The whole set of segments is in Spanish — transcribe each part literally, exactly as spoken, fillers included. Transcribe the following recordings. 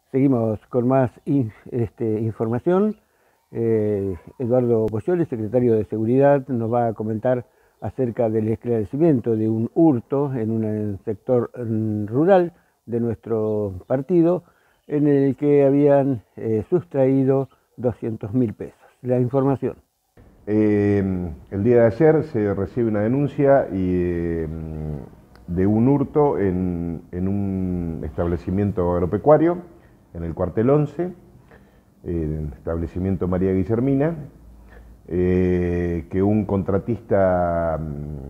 Seguimos con más in, este, información. Eh, Eduardo Boyoli, secretario de Seguridad, nos va a comentar acerca del esclarecimiento de un hurto en un sector rural de nuestro partido, en el que habían eh, sustraído doscientos mil pesos. La información. Eh, el día de ayer se recibe una denuncia y, eh, de un hurto en, en un establecimiento agropecuario, en el cuartel once, el establecimiento María Guillermina, eh, que un contratista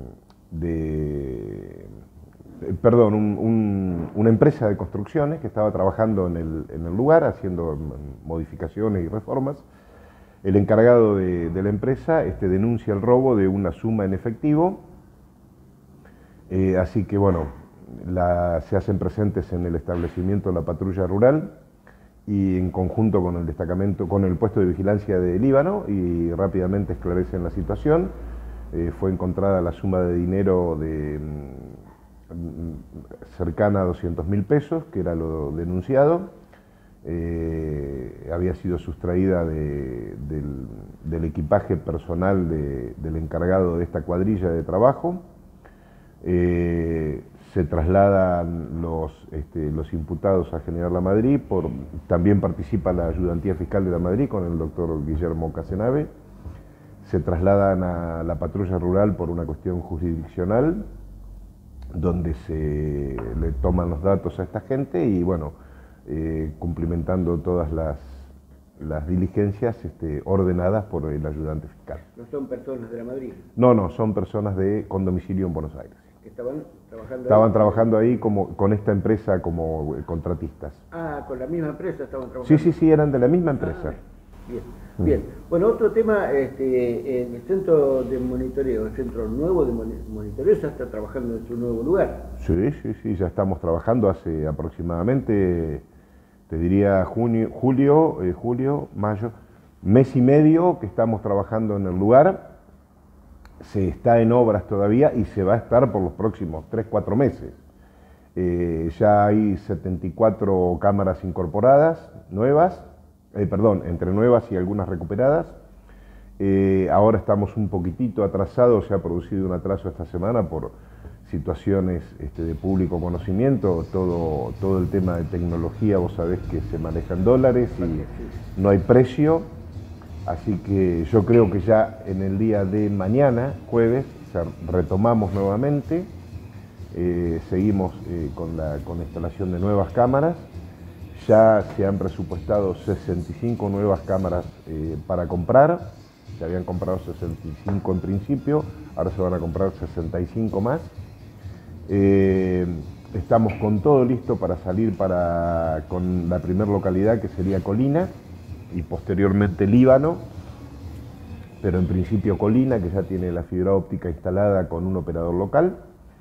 de, perdón, un, un, una empresa de construcciones que estaba trabajando en el, en el lugar, haciendo modificaciones y reformas. El encargado de, de la empresa este, denuncia el robo de una suma en efectivo, eh, así que bueno, la, se hacen presentes en el establecimiento la patrulla rural y en conjunto con el destacamento, con el puesto de vigilancia de Líbano, y rápidamente esclarecen la situación. Eh, fue encontrada la suma de dinero de mm, cercana a doscientos mil pesos, que era lo denunciado. Eh, había sido sustraída de, del, del equipaje personal de, del encargado de esta cuadrilla de trabajo. Eh, se trasladan los, este, los imputados a General La Madrid, por, también participa la Ayudantía Fiscal de La Madrid con el doctor Guillermo Casenave. Se trasladan a la patrulla rural por una cuestión jurisdiccional, donde se le toman los datos a esta gente y bueno, Eh, cumplimentando todas las, las diligencias este, ordenadas por el ayudante fiscal. ¿No son personas de La Madrid? No, no, son personas de, con domicilio en Buenos Aires. ¿Que estaban trabajando Estaban ahí? trabajando ahí como, con esta empresa como contratistas. Ah, con la misma empresa estaban trabajando. Sí, sí, sí, eran de la misma empresa. Ah, bien, bien. Bueno, otro tema, este, en el centro de monitoreo, el centro nuevo de monitoreo, ya está trabajando en su nuevo lugar. Sí, sí, sí, ya estamos trabajando hace aproximadamente, te diría junio, julio, eh, julio, mayo, mes y medio que estamos trabajando en el lugar. Se está en obras todavía y se va a estar por los próximos tres, cuatro meses. Eh, ya hay setenta y cuatro cámaras incorporadas, nuevas, eh, perdón, entre nuevas y algunas recuperadas. Eh, ahora estamos un poquitito atrasados, se ha producido un atraso esta semana por situaciones este, de público conocimiento, todo, todo el tema de tecnología, vos sabés que se manejan dólares y no hay precio, así que yo creo que ya en el día de mañana, jueves, retomamos nuevamente, eh, seguimos eh, con, la, con la instalación de nuevas cámaras, ya se han presupuestado sesenta y cinco nuevas cámaras eh, para comprar, se habían comprado sesenta y cinco en principio, ahora se van a comprar sesenta y cinco más. Eh, estamos con todo listo para salir para, con la primera localidad que sería Colina y posteriormente Líbano, pero en principio Colina, que ya tiene la fibra óptica instalada con un operador local.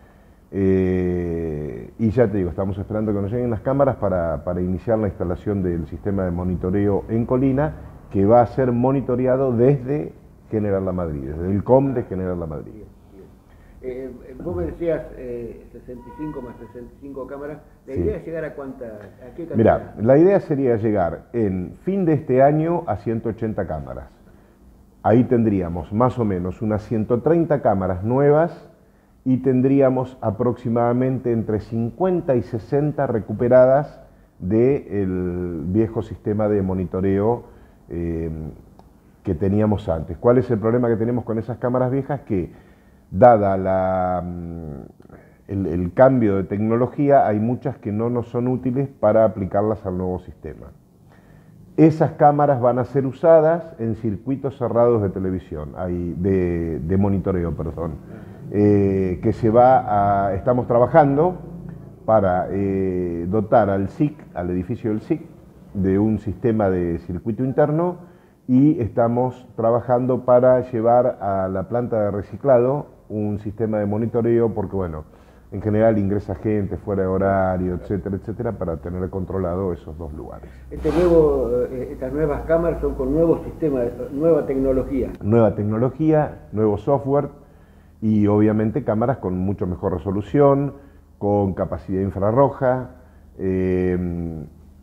Eh, y ya te digo, estamos esperando que nos lleguen las cámaras para, para iniciar la instalación del sistema de monitoreo en Colina, que va a ser monitoreado desde General La Madrid, desde el C O M de General La Madrid. Eh, vos me decías eh, sesenta y cinco más sesenta y cinco cámaras, ¿la idea sí. es llegar a cuánta? ¿A qué cantidad? Mirá, la idea sería llegar en fin de este año a ciento ochenta cámaras. Ahí tendríamos más o menos unas ciento treinta cámaras nuevas y tendríamos aproximadamente entre cincuenta y sesenta recuperadas del viejo sistema de monitoreo eh, que teníamos antes. ¿Cuál es el problema que tenemos con esas cámaras viejas? Que dada la, el, el cambio de tecnología, hay muchas que no nos son útiles para aplicarlas al nuevo sistema. Esas cámaras van a ser usadas en circuitos cerrados de televisión, hay de, de monitoreo, perdón, eh, que se va a, estamos trabajando para eh, dotar al S I C, al edificio del S I C, de un sistema de circuito interno y estamos trabajando para llevar a la planta de reciclado un sistema de monitoreo, porque bueno, en general ingresa gente fuera de horario, etcétera, etcétera, para tener controlado esos dos lugares. Este nuevo, estas nuevas cámaras son con nuevos sistemas, nueva tecnología. Nueva tecnología, nuevo software y obviamente cámaras con mucho mejor resolución, con capacidad infrarroja, eh,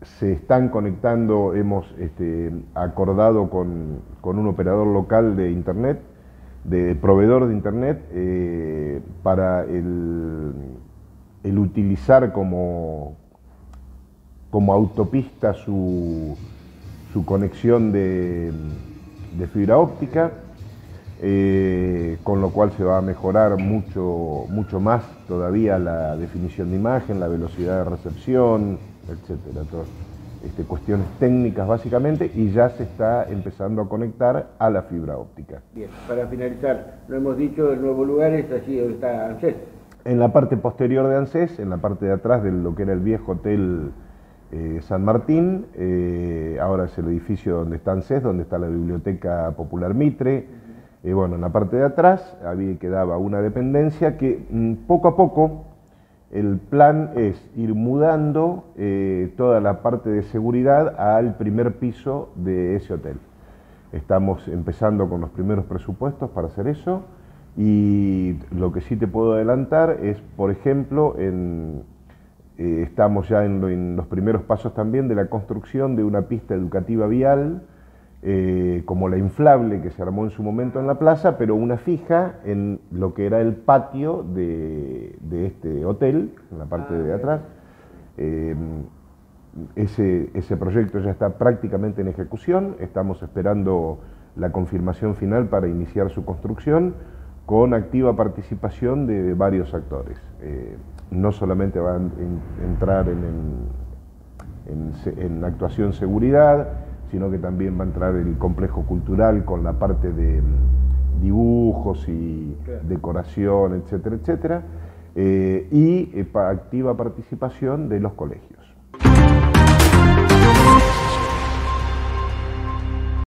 se están conectando, hemos este, acordado con, con un operador local de internet, de proveedor de internet, eh, para el, el utilizar como, como autopista su, su conexión de, de fibra óptica, eh, con lo cual se va a mejorar mucho, mucho más todavía la definición de imagen, la velocidad de recepción, etcétera, todas este, cuestiones técnicas básicamente, y ya se está empezando a conectar a la fibra óptica. Bien, para finalizar, lo hemos dicho, el nuevo lugar es allí donde está ANSES. En la parte posterior de ANSES, en la parte de atrás de lo que era el viejo hotel eh, San Martín, eh, ahora es el edificio donde está ANSES, donde está la Biblioteca Popular Mitre. Uh-huh. eh, bueno, en la parte de atrás había, quedaba una dependencia que mmm, poco a poco el plan es ir mudando eh, toda la parte de seguridad al primer piso de ese hotel. Estamos empezando con los primeros presupuestos para hacer eso, y lo que sí te puedo adelantar es, por ejemplo, en, eh, estamos ya en, lo, en los primeros pasos también de la construcción de una pista educativa vial, Eh, como la inflable que se armó en su momento en la plaza, pero una fija en lo que era el patio de, de este hotel, en la parte de atrás. Eh, ese, ese proyecto ya está prácticamente en ejecución, estamos esperando la confirmación final para iniciar su construcción, con activa participación de varios actores. Eh, no solamente van a entrar en, en, en, en actuación seguridad, sino que también va a entrar el complejo cultural con la parte de dibujos y decoración, etcétera, etcétera, eh, y eh, activa participación de los colegios.